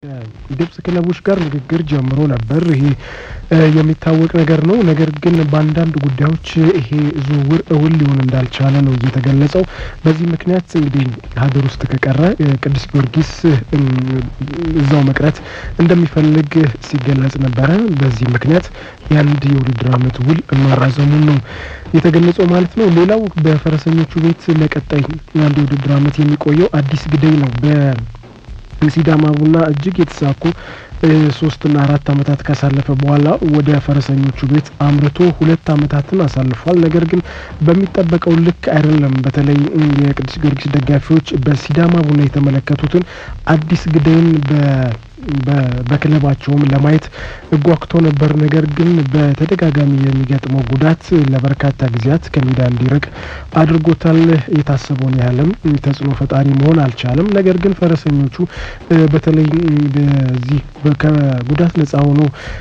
ግብጽ ክለቦች ጋር ንግግር ጀምሮ ነበር። ይሄ የሚታወቅ ነገር ነው። ነገር ግን በአንዳንድ ጉዳዮች ይሄ ዝውውር እውን ሊሆን እንዳልቻለ ነው እየተገለጸው። በዚህ ምክንያት እንግዲህ ሀገር ውስጥ ከቀረ ቅዱስ ጊዮርጊስ እዛው መቅረት እንደሚፈልግ ሲገለጽ ነበረ። በዚህ ምክንያት የአንድ የውድድር ዓመት ውል ማራዘሙን ነው የተገለጸው ማለት ነው። ሌላው በፈረሰኞቹ ቤት ለቀጣይ አንድ የውድድር ዓመት የሚቆየው አዲስ ግዳይ ነው። ሲዳማ ቡና እጅግ የተሳኩ 3 እና 4 አመታት ካሳለፈ በኋላ ወደ ፈረሰኞቹ ቤት አምርቶ 2 አመታትን አሳልፏል። ነገር ግን በሚጠበቀው ልክ አይደለም። በተለይ የቅዱስ ጊዮርጊስ ደጋፊዎች በሲዳማ ቡና የተመለከቱትን አዲስ ግዳይን በክለባቸውም ለማየት ጓጉቶ ነበር። ነገር ግን በተደጋጋሚ የሚገጥመው ጉዳት ለበርካታ ጊዜያት ከሜዳ እንዲርቅ አድርጎታል። የታሰበውን ያህልም ተጽዕኖ ፈጣሪ መሆን አልቻለም። ነገር ግን ፈረሰኞቹ በተለይ በዚህ ከጉዳት ነፃ ሆኖ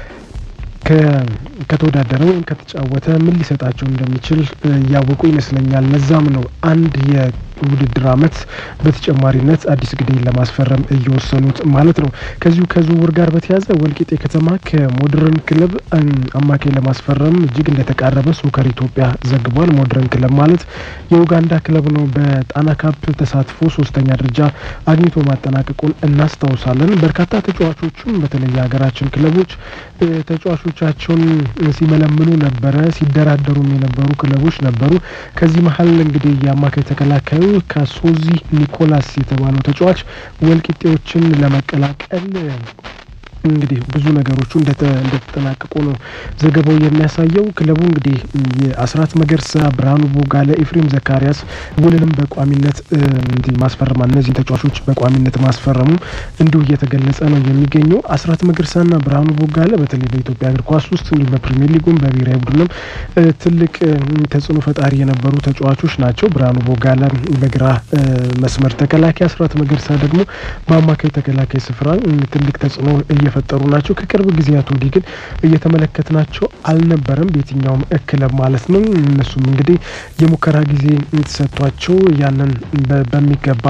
ከተወዳደረ ወይም ከተጫወተ ምን ሊሰጣቸው እንደሚችል ያወቁ ይመስለኛል። ለዛም ነው አንድ የውድድር ዓመት በተጨማሪነት አዲስ ግዳይን ለማስፈረም እየወሰኑት ማለት ነው። ከዚሁ ከዝውውር ጋር በተያያዘ ወልቂጤ ከተማ ከሞደርን ክለብ አማካይ ለማስፈረም እጅግ እንደተቃረበ ሶከር ኢትዮጵያ ዘግቧል። ሞደርን ክለብ ማለት የኡጋንዳ ክለብ ነው። በጣና ካፕ ተሳትፎ 3ኛ ደረጃ አግኝቶ ማጠናቀቁን እናስታውሳለን። በርካታ ተጫዋቾችም በተለይ የሀገራችን ክለቦች ተጫዋቾቻቸውን ሲመለምሉ ነበረ፣ ሲደራደሩም የነበሩ ክለቦች ነበሩ። ከዚህ መሀል እንግዲህ የአማካይ ተከላካዩ ካሶዚ ኒኮላስ የተባለው ተጫዋች ወልቂጤዎችን ለመቀላቀል እንግዲህ ብዙ ነገሮቹ እንደተጠናቀቁ ነው ዘገባው የሚያሳየው። ክለቡ እንግዲህ የአስራት መገርሳ፣ ብርሃኑ ቦጋለ፣ ኤፍሬም ዘካሪያስ ውልንም በቋሚነት ማስፈረም እነዚህ ተጫዋቾች በቋሚነት ማስፈረሙ እንዲሁ እየተገለጸ ነው የሚገኘው። አስራት መገርሳና ብርሃኑ ቦጋለ በተለይ በኢትዮጵያ እግር ኳስ ውስጥ በፕሪሚየር ሊጉም በብሔራዊ ቡድንም ትልቅ ተጽዕኖ ፈጣሪ የነበሩ ተጫዋቾች ናቸው። ብርሃኑ ቦጋለ በግራ መስመር ተከላካይ፣ አስራት መገርሳ ደግሞ በአማካይ ተከላካይ ስፍራ ትልቅ ተጽዕኖ እየፈጠሩ ናቸው። ከቅርብ ጊዜያት ወዲህ ግን እየተመለከትናቸው አልነበረም በየትኛውም ክለብ ማለት ነው። እነሱም እንግዲህ የሙከራ ጊዜ ተሰጥቷቸው ያንን በሚገባ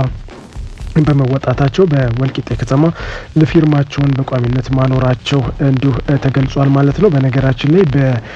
በመወጣታቸው በወልቂጤ ከተማ ለፊርማቸውን በቋሚነት ማኖራቸው እንዲሁ ተገልጿል ማለት ነው። በነገራችን ላይ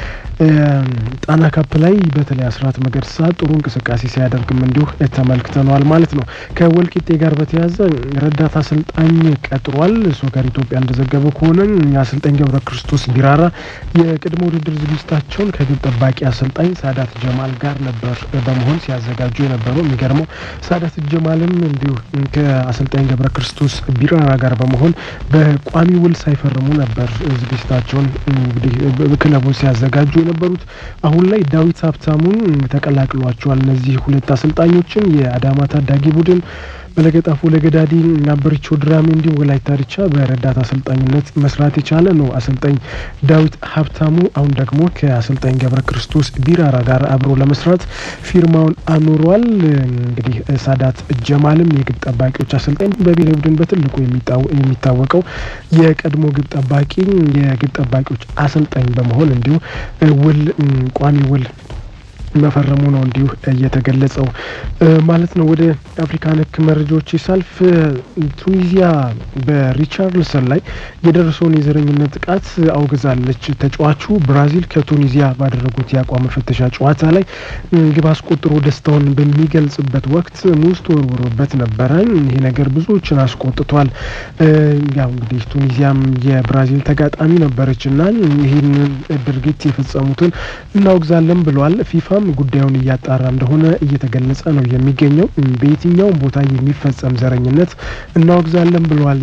ጣና ካፕ ላይ በተለይ አስራት መገርሳ ጥሩ እንቅስቃሴ ሲያደርግም እንዲሁ ተመልክተናል ማለት ነው። ከወልቂጤ ጋር በተያያዘ ረዳት አሰልጣኝ ቀጥሯል። ሶከር ኢትዮጵያ እንደዘገበው ከሆነ አሰልጣኝ ገብረ ክርስቶስ ቢራራ የቅድመ ውድድር ዝግጅታቸውን ከግብ ጠባቂ አሰልጣኝ ሳዳት ጀማል ጋር ነበር በመሆን ሲያዘጋጁ የነበረው። የሚገርመው ሳዳት ጀማልም እንዲሁ ከአሰልጣኝ ገብረ ክርስቶስ ቢራራ ጋር በመሆን በቋሚ ውል ሳይፈርሙ ነበር ዝግጅታቸውን እንግዲህ ክለቡን ሲያዘጋጁ የነበሩት። አሁን ላይ ዳዊት ሀብታሙን ተቀላቅሏቸዋል። እነዚህ ሁለት አሰልጣኞችን የአዳማ ታዳጊ ቡድን በለገጣፎ ለገዳዲ ናበርቾ ድራሜ እንዲሁ ወላይታ ዲቻ በረዳት አሰልጣኝነት መስራት የቻለ ነው አሰልጣኝ ዳዊት ሀብታሙ። አሁን ደግሞ ከአሰልጣኝ ገብረ ክርስቶስ ቢራራ ጋር አብሮ ለመስራት ፊርማውን አኑሯል። እንግዲህ ሳዳት ጀማልም የግብ ጠባቂዎች አሰልጣኝ በብሔራዊ ቡድን በትልቁ የሚታወቀው የቀድሞ ግብ ጠባቂ የግብ ጠባቂዎች አሰልጣኝ በመሆን እንዲሁ ቋሚ ውል መፈረሙ ነው እንዲሁ እየተገለጸው ማለት ነው። ወደ አፍሪካ ነክ መረጃዎች ሳልፍ ቱኒዚያ በሪቻርልሰን ላይ የደረሰውን የዘረኝነት ጥቃት አውግዛለች። ተጫዋቹ ብራዚል ከቱኒዚያ ባደረጉት የአቋም መፈተሻ ጨዋታ ላይ ግብ አስቆጥሮ ደስታውን በሚገልጽበት ወቅት ሙዝ ተወርውሮበት ነበረ። ይሄ ነገር ብዙዎችን አስቆጥቷል። ያው እንግዲህ ቱኒዚያም የብራዚል ተጋጣሚ ነበረችና ይሄን ድርጊት የፈጸሙትን እናውግዛለን ብለዋል። ፊፋም ጉዳዩን እያጣራ እንደሆነ እየተገለጸ ነው የሚገኘው። በየትኛውም ቦታ የሚፈጸም ዘረኝነት እናወግዛለን ብለዋል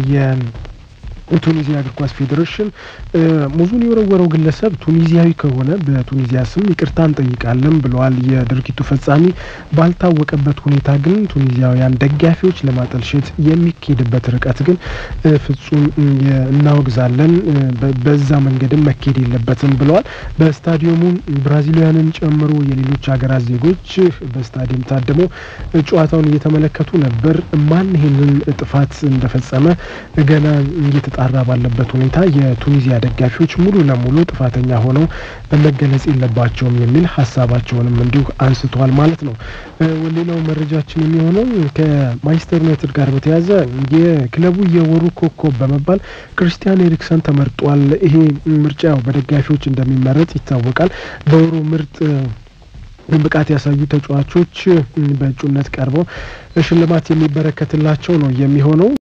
የቱኒዚያ እግር ኳስ ፌዴሬሽን። ሙዙን የወረወረው ግለሰብ ቱኒዚያዊ ከሆነ በቱኒዚያ ስም ይቅርታ እንጠይቃለን ብለዋል። የድርጊቱ ፈጻሚ ባልታወቀበት ሁኔታ ግን ቱኒዚያውያን ደጋፊዎች ለማጠልሸት የሚካሄድበት ርቀት ግን ፍጹም እናወግዛለን፣ በዛ መንገድም መካሄድ የለበትም ብለዋል። በስታዲየሙ ብራዚሊያንን ጨምሮ የሌሎች ሀገራት ዜጎች በስታዲየም ታድመው ጨዋታውን እየተመለከቱ ነበር። ማን ይሄንን ጥፋት እንደፈጸመ ገና እየተጣራ ባለበት ሁኔታ የቱኒዚያ ደጋፊዎች ሙሉ ለሙሉ ጥፋተኛ ሆነው መገለጽ የለባቸውም የሚል ሐሳባቸውንም እንዲሁ አንስተዋል ማለት ነው። ሌላው መረጃችን የሚሆነው ከማንቸስተር ዩናይትድ ጋር በተያያዘ የክለቡ የወሩ ኮከብ በመባል ክሪስቲያን ኤሪክሰን ተመርጧል። ይሄ ምርጫው በደጋፊዎች እንደሚመረጥ ይታወቃል። በወሩ ምርጥ ብቃት ያሳዩ ተጫዋቾች በእጩነት ቀርበው ሽልማት የሚበረከትላቸው ነው የሚሆነው።